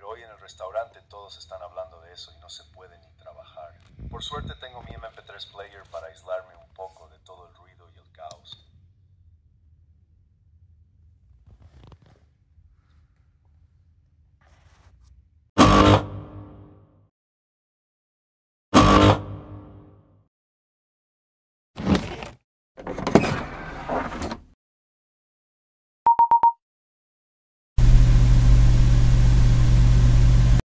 pero hoy en el restaurante todos están hablando de eso y no se puede ni trabajar. Por suerte tengo mi MP3 player para aislarme un poco de todo el ruido.